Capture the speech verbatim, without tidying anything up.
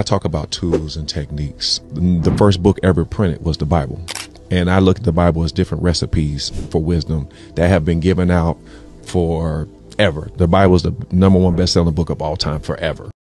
talk about tools and techniques. The first book ever printed was the Bible. And I look at the Bible as different recipes for wisdom that have been given out forever. The Bible is the number one best-selling book of all time forever.